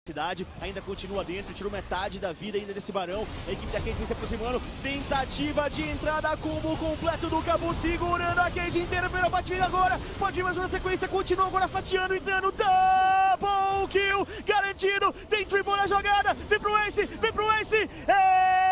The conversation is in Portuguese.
Ainda continua dentro, tirou metade da vida ainda desse Barão. A equipe da Cade vem se aproximando. Tentativa de entrada, combo completo do Cabu, segurando a Cade inteira. Primeira batida agora. Pode vir mais uma sequência. Continua agora fatiando e dando double kill garantido. Tem triple na jogada. Vem pro Ace, vem pro Ace.